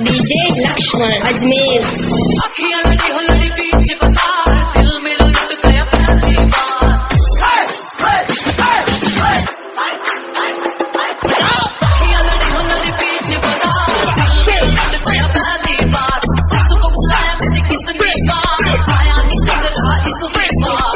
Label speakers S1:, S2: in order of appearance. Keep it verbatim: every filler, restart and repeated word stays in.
S1: DJ Lakshman Ajmer.
S2: अखियां लड़ी हो लड़ी बीच बाजार, दिल में लुट गया पहली बार। अखियां लड़ी हो लड़ी बीच बाजार, दिल में लुट गया पहली बार। उसको बुलाया मैंने कितनी बार, आया नहीं चल रहा इस बेकार।